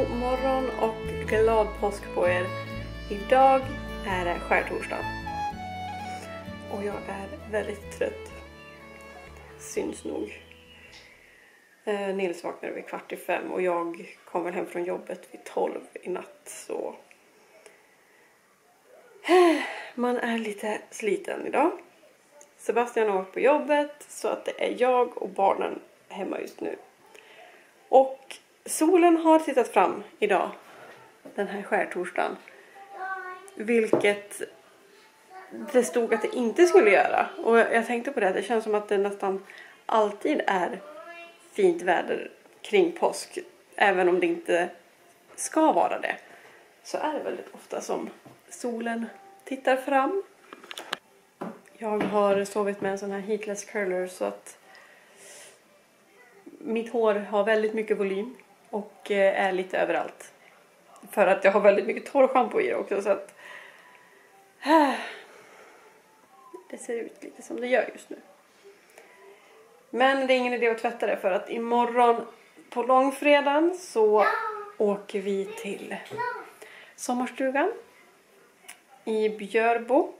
God morgon och glad påsk på er. Idag är det skärtorsdag. Och jag är väldigt trött. Syns nog. Nils vaknade vid 4:45 och jag kom väl hem från jobbet vid 12 i natt. Så man är lite sliten idag. Sebastian har åkt på jobbet så att det är jag och barnen hemma just nu. Och solen har tittat fram idag, den här skärtorsdagen. Vilket det stod att det inte skulle göra. Och jag tänkte på det, det känns som att det nästan alltid är fint väder kring påsk. Även om det inte ska vara det. Så är det väldigt ofta som solen tittar fram. Jag har sovit med en sån här heatless curler så att mitt hår har väldigt mycket volym och är lite överallt. För att jag har väldigt mycket torrschampo i det också så att det ser ut lite som det gör just nu. Men det är ingen idé att tvätta det för att imorgon på långfredagen så åker vi till sommarstugan i Björbo.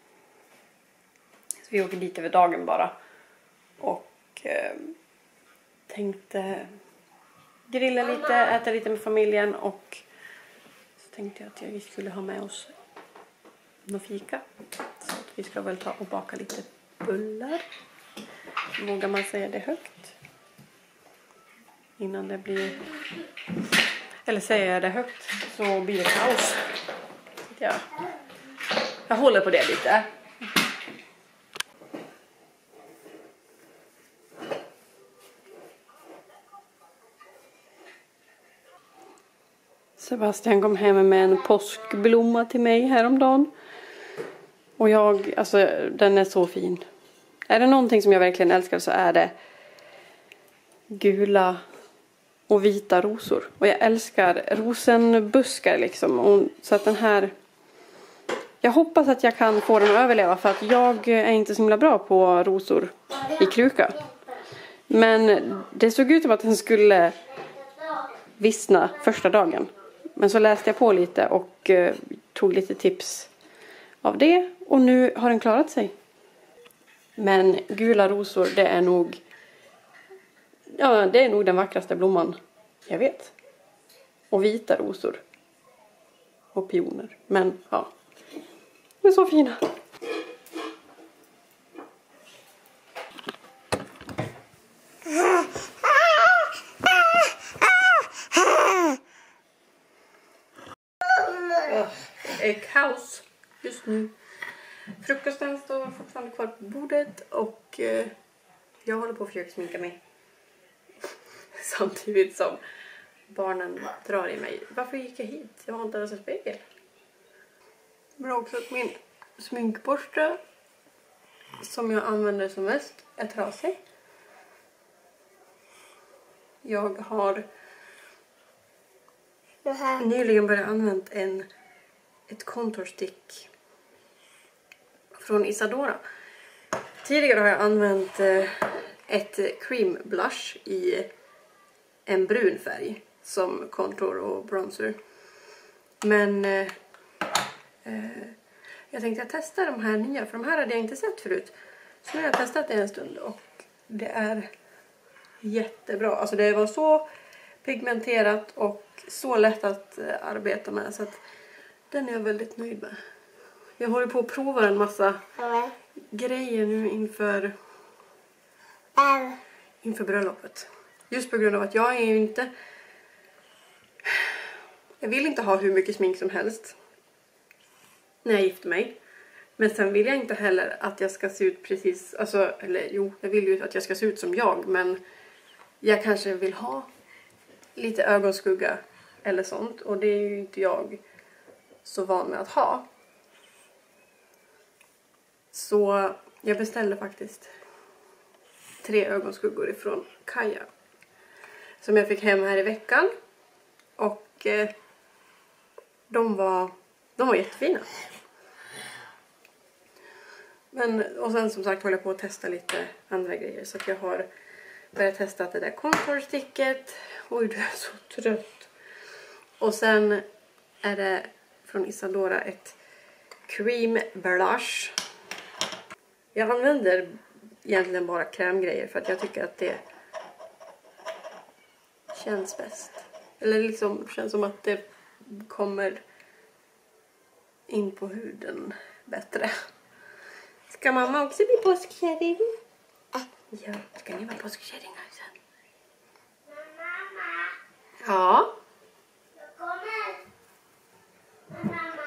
Så vi åker dit över dagen bara. Och tänkte grilla lite, äta lite med familjen. Och så tänkte jag att vi skulle ha med oss någon fika. Så att vi ska väl ta och baka lite bullar. Vågar man säga det högt? Innan det blir... Eller säger jag det högt så blir det kaos. Ja. Jag håller på det lite. Sebastian kom hem med en påskblomma till mig häromdagen. Och den är så fin. Är det någonting som jag verkligen älskar så är det gula och vita rosor. Och jag älskar rosenbuskar liksom. Och så att den här... Jag hoppas att jag kan få den att överleva för att jag är inte så himla bra på rosor i kruka. Men det såg ut som att den skulle vissna första dagen. Men så läste jag på lite och tog lite tips av det. Och nu har den klarat sig. Men gula rosor, det är nog den vackraste blomman jag vet. Och vita rosor. Och pioner. Men ja, de är så fina. Det är kaos just nu. Frukosten står fortfarande kvar på bordet och jag håller på att försöka sminka mig. Samtidigt som barnen drar i mig. Varför gick jag hit? Jag har inte ens en spegel. Men också att min sminkborste som jag använder som mest är trasig. Jag har nyligen börjat använda ett contourstick från Isadora. Tidigare har jag använt ett cream blush i en brun färg som contour och bronzer. Men jag tänkte att testa de här nya, för de här hade jag inte sett förut. Så nu har jag testat det en stund och det är jättebra. Alltså det var så pigmenterat och så lätt att arbeta med så att den är jag väldigt nöjd med. Jag håller på att prova en massa grejer nu inför bröllopet. Just på grund av att jag vill inte ha hur mycket smink som helst när jag gifter mig. Men sen vill jag inte heller att jag ska se ut precis, jag vill ju att jag ska se ut som jag, men jag kanske vill ha lite ögonskugga eller sånt, och det är ju inte jag så van med att ha. Så jag beställde faktiskt 3 ögonskuggor ifrån Kaja som jag fick hem här i veckan, och de var jättefina. Och sen som sagt håller jag på att testa lite andra grejer, så att jag har börjat testa det där contour-sticket. Oj, du är så trött. Och sen är det från Isadora ett cream blush. Jag använder egentligen bara krämgrejer för att jag tycker att det känns bäst. Eller liksom känns som att det kommer in på huden bättre. Ska mamma också bli påskkärring? Ja, ska ni vara påskkärringar sen? Mamma, Ja. jag kommer. Mamma,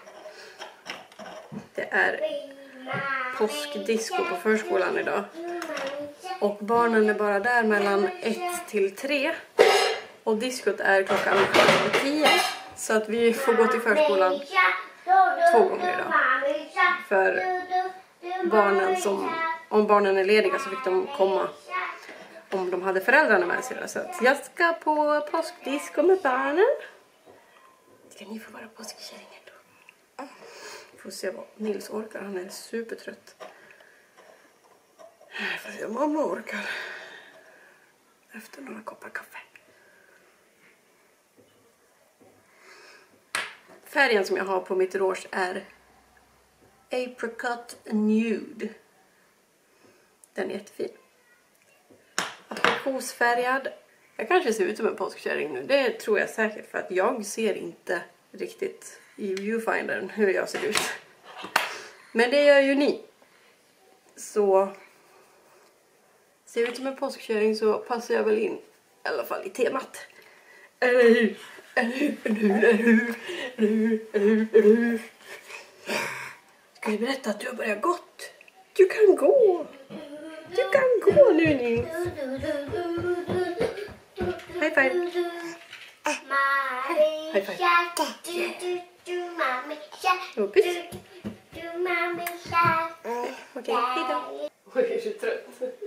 Det är påskdisco på förskolan idag. Och barnen är bara där mellan 1 till 3. Och diskot är klockan 10. Så att vi får gå till förskolan 2 gånger idag. För barnen om barnen är lediga så fick de komma om de hade föräldrarna med sig. Så att jag ska på påskdisco med barnen. Ska ni få vara påskkärringar då? Får se vad Nils orkar. Han är supertrött. Får se om mamma orkar. Efter några koppar kaffe. Färgen som jag har på mitt rouge är Apricot Nude. Den är jättefin. Aprikosfärgad. Jag kanske ser ut som en påskkärring nu. Det tror jag säkert för att jag ser inte riktigt i viewfindern hur jag ser ut. Men det gör ju ni. Så ser jag ut som en påskkärring så passar jag väl in. I alla fall i temat. Eller hur? Ska jag berätta att du har börjat gått? Du kan gå. Du kan gå nu, Nils. High five. High five. Puss. Okej, hejdå. Oj, jag är så trött.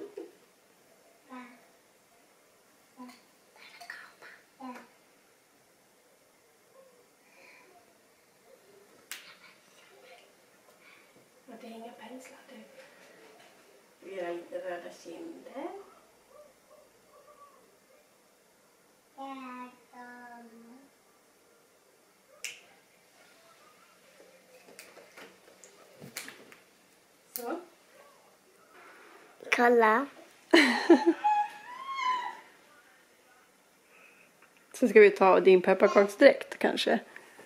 Det är inga penslar. Vi har lite röda kinder. Så. Kolla. Så ska vi ta din pepparkaksdräkt kanske.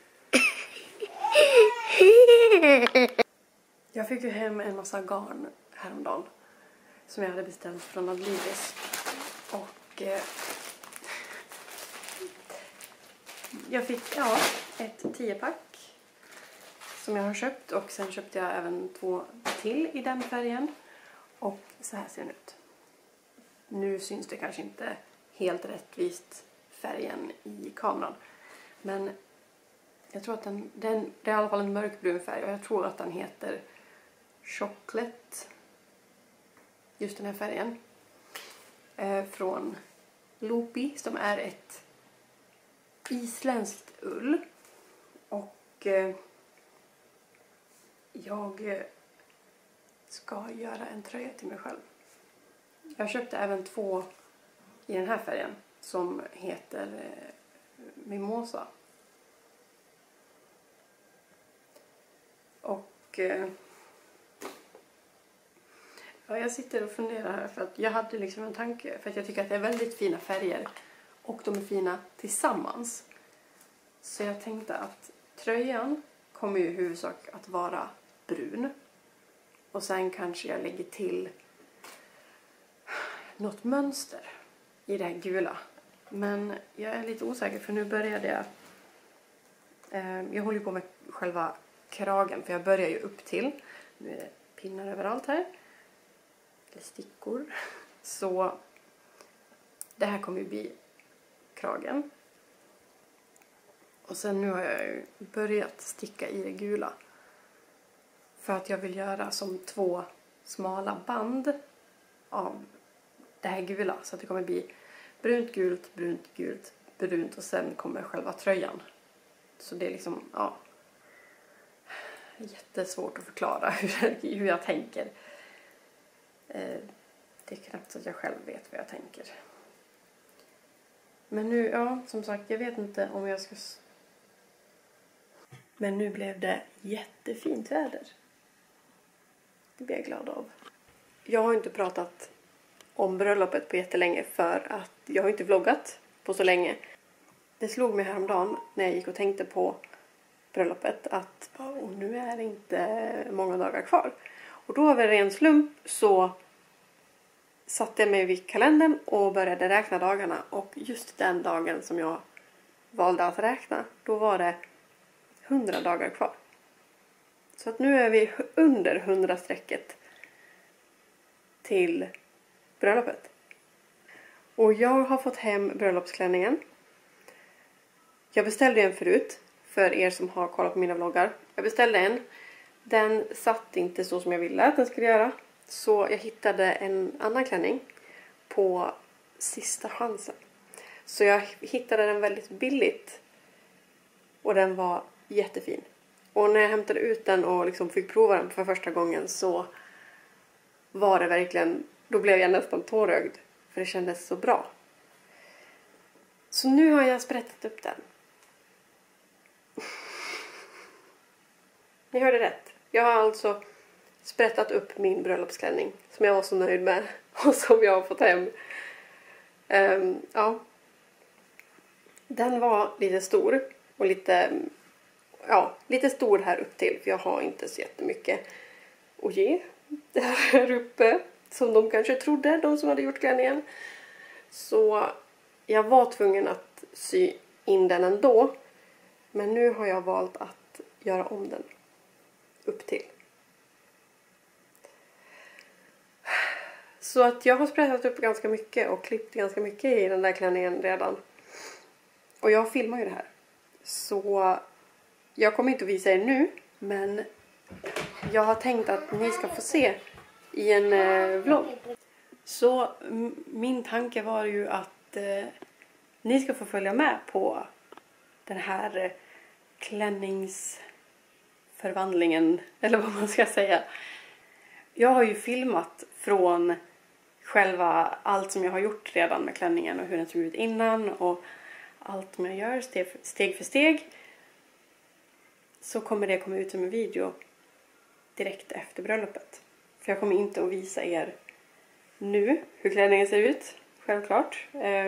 Jag fick ju hem en massa garn häromdagen som jag hade beställt från Adlibris. Och jag fick ett 10-pack som jag har köpt. Och sen köpte jag även 2 till i den färgen. Och så här ser den ut. Nu syns det kanske inte helt rättvist färgen i kameran. Men jag tror att det är i alla fall en mörkbrun färg. Och jag tror att den heter Chocolate. Just den här färgen. Från Loopy. Som är ett isländskt ull. Och jag ska göra en tröja till mig själv. Jag köpte även 2 i den här färgen. Som heter Mimosa. Och jag sitter och funderar här för att jag hade liksom en tanke. För att jag tycker att det är väldigt fina färger. Och de är fina tillsammans. Så jag tänkte att tröjan kommer ju i huvudsak att vara brun. Och sen kanske jag lägger till något mönster i det här gula. Men jag är lite osäker för nu började jag... Jag håller på med själva kragen för jag börjar ju upp till. Nu är det pinnar överallt här. Eller stickor. Så det här kommer ju bli kragen. Och sen nu har jag ju börjat sticka i det gula. För att jag vill göra som 2 smala band av det här gula. Så att det kommer bli brunt, gult, brunt, gult, brunt. Och sen kommer själva tröjan. Så det är liksom, ja. Jättesvårt att förklara hur jag tänker. Det är knappt så att jag själv vet vad jag tänker. Men nu, ja, som sagt, jag vet inte om jag ska... Men nu blev det jättefint väder. Det blir jag glad av. Jag har inte pratat om bröllopet på jättelänge för att jag har inte vloggat på så länge. Det slog mig häromdagen när jag gick och tänkte på bröllopet att nu är det inte många dagar kvar. Och då av en ren slump så satte jag mig vid kalendern och började räkna dagarna. Och just den dagen som jag valde att räkna, då var det 100 dagar kvar. Så att nu är vi under 100-strecket till bröllopet. Och jag har fått hem bröllopsklänningen. Jag beställde en förut för er som har kollat på mina vloggar. Jag beställde en. Den satt inte så som jag ville att den skulle göra. Så jag hittade en annan klänning på sista chansen. Så jag hittade den väldigt billigt. Och den var jättefin. Och när jag hämtade ut den och liksom fick prova den för första gången så var det verkligen... Då blev jag nästan tårögd. För det kändes så bra. Så nu har jag sprättat upp den. Ni hörde rätt. Jag har alltså sprättat upp min bröllopsklänning. Som jag var så nöjd med. Och som jag har fått hem. Ja. Den var lite stor. Och lite stor här upp till. För jag har inte så jättemycket att ge. Här uppe. Som de kanske trodde. De som hade gjort klänningen. Så jag var tvungen att sy in den ändå. Men nu har jag valt att göra om den. Upp till. Så att jag har sprättat upp ganska mycket. Och klippt ganska mycket i den där klänningen redan. Och jag filmar ju det här. Så jag kommer inte att visa er nu. Men jag har tänkt att ni ska få se i en vlogg. Så min tanke var ju att ni ska få följa med på den här klänningsförvandlingen. Eller vad man ska säga. Jag har ju filmat från själva allt som jag har gjort redan med klänningen. Och hur den såg ut innan. Och allt som jag gör steg för steg. Så kommer det komma ut som en video direkt efter bröllopet. För jag kommer inte att visa er nu hur klänningen ser ut. Självklart.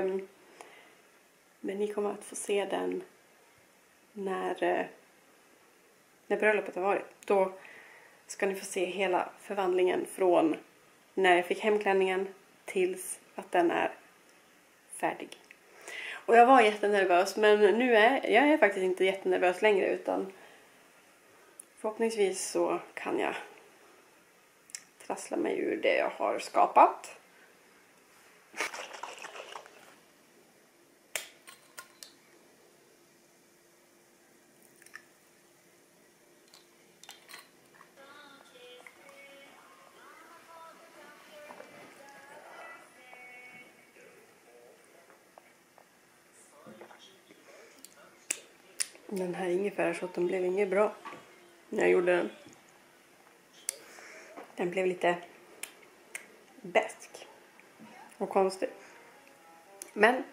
Men ni kommer att få se den när bröllopet har varit. Då ska ni få se hela förvandlingen från när jag fick hem klänningen tills att den är färdig. Och jag var jättenervös, men nu är jag faktiskt inte jättenervös längre, utan förhoppningsvis så kan jag trassla mig ur det jag har skapat. Den här ingefärashotten blev inget bra när jag gjorde den. Den blev lite besk och konstig. Men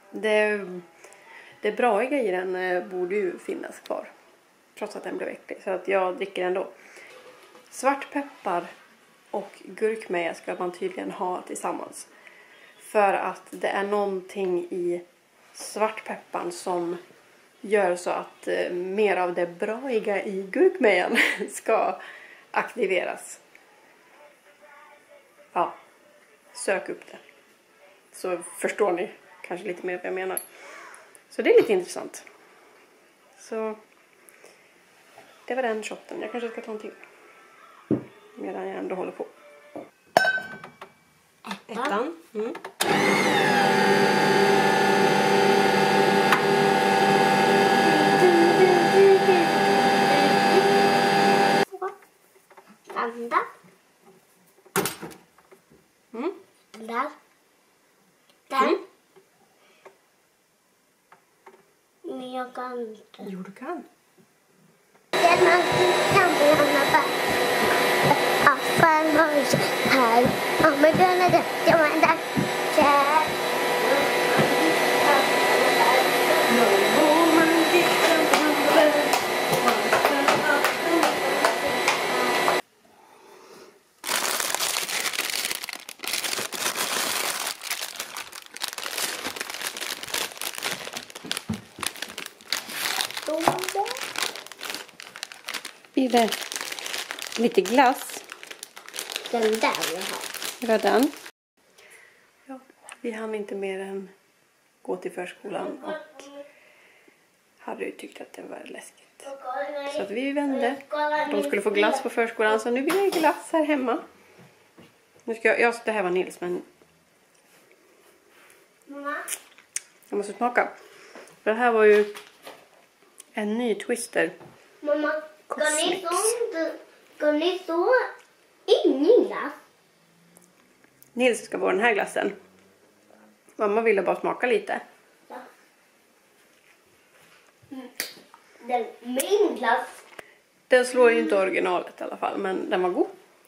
det braiga i den borde ju finnas kvar. Trots att den blev äcklig. Så att jag dricker ändå. Svartpeppar och gurkmeja ska man tydligen ha tillsammans. För att det är någonting i svartpepparn som gör så att mer av det braiga i gurkmejan ska aktiveras. Ja, sök upp det. Så förstår ni kanske lite mer vad jag menar. Så det är lite intressant. Så det var den shotten. Jag kanske ska ta en till. Medan jag ändå håller på. Ettan. Mm. Vända. Mm. Där. Där. Mm. Men jag kan inte. Jo, du kan. Det är någonting som blanda bara. Affär mörk här. Ja, men den är där. Jag var där. Där. blir det lite glass. Den där vill jag ha. Det var den. Ja, vi hann inte mer än gå till förskolan och Harry tyckte att det var läskigt. Så att vi vände. De skulle få glass på förskolan, så nu blir det glass här hemma. Nu ska det här var Nils, men Mamma? jag måste smaka. För det här var ju en ny Twister. Mamma, Cosmix. ska ni så ingen glass? Nils ska få den här glassen. Mamma ville bara smaka lite. Ja. Min glass. Den slår ju inte originalet i alla fall, men den var god.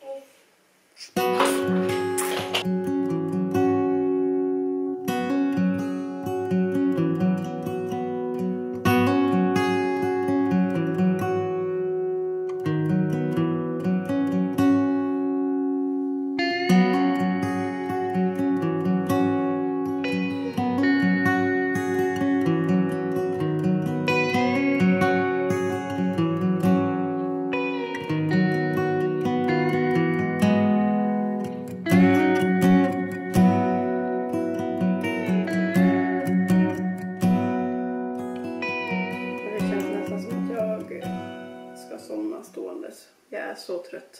Ståendes. Jag är så trött.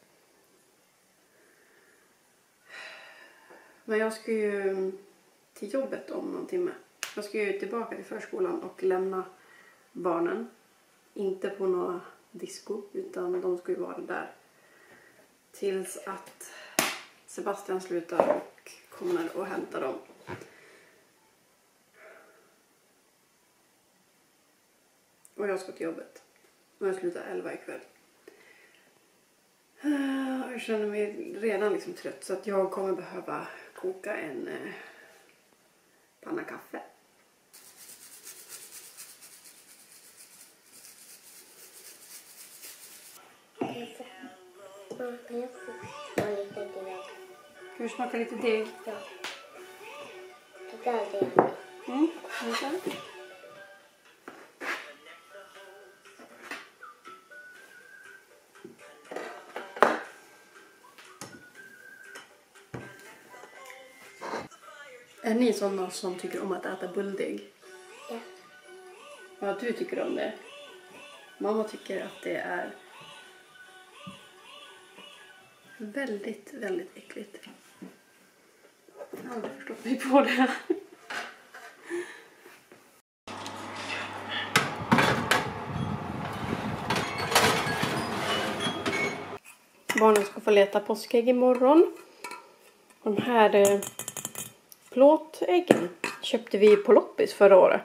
Men jag ska ju till jobbet om någon timme. Jag ska ju tillbaka till förskolan och lämna barnen. Inte på några disco, utan de ska ju vara där tills att Sebastian slutar och kommer och hämtar dem. Och jag ska till jobbet. Och jag slutar 11 ikväll. Jag känner mig redan liksom trött, så att jag kommer behöva koka en panna kaffe. Ska vi smaka lite deg? Ja. Det där är det. Vänta. Är ni sådana som tycker om att äta bulldeg? Ja. Ja, du tycker om det. Mamma tycker att det är väldigt, väldigt äckligt. Jag har aldrig förstått mig på det. Barnen ska få leta påskägg imorgon. De här plåtäggen köpte vi på loppis förra året.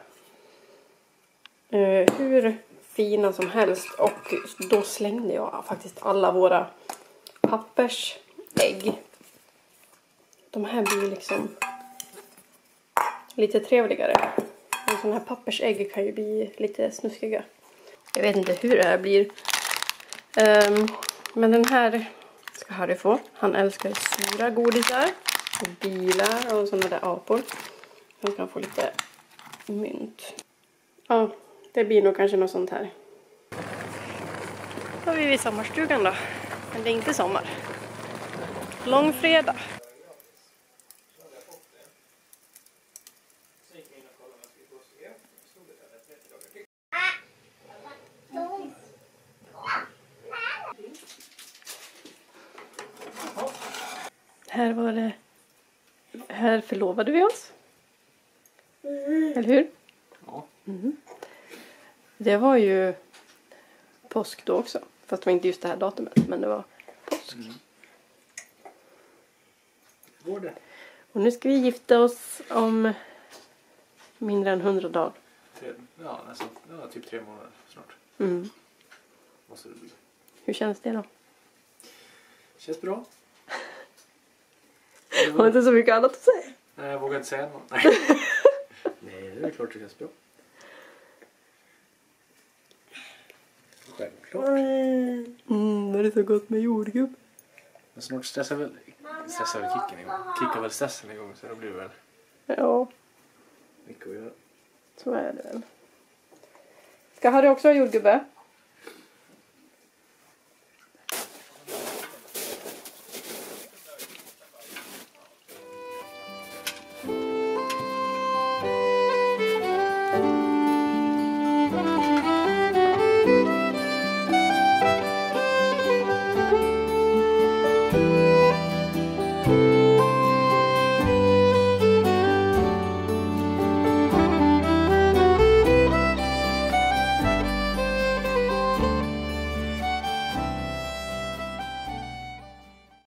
Hur fina som helst. Och då slängde jag faktiskt alla våra pappersägg. De här blir liksom lite trevligare. En sån här pappersägg kan ju bli lite snuskiga. Jag vet inte hur det här blir. Men den här ska Harry få. Han älskar sura godisar. Och bilar och sådana där apor. Han kan få lite mynt. Ja, det blir nog kanske något sånt här. Då är vi vid sommarstugan då. Men det är inte sommar. Långfredag. Här var det. Här förlovade vi oss. Eller hur? Ja. Det var ju påsk då också. Fast det var inte just det här datumet. Men det var påsk. Var det? Och nu ska vi gifta oss om mindre än 100 dagar. Ja, nästan. Ja, typ 3 månader snart. Måste det bli. Hur känns det då? Känns bra. Jag har inte så mycket annat att säga. Nej, jag vågar inte säga något. Nej. Nej, det är klart det känns bra. Självklart. Det är så gott med jordgubb. Men snart stressar väl Kicken igång. Kickar väl stressen igång, så då blir det väl Ja, mycket att göra. så är det väl. Ska Harry också ha jordgubbe?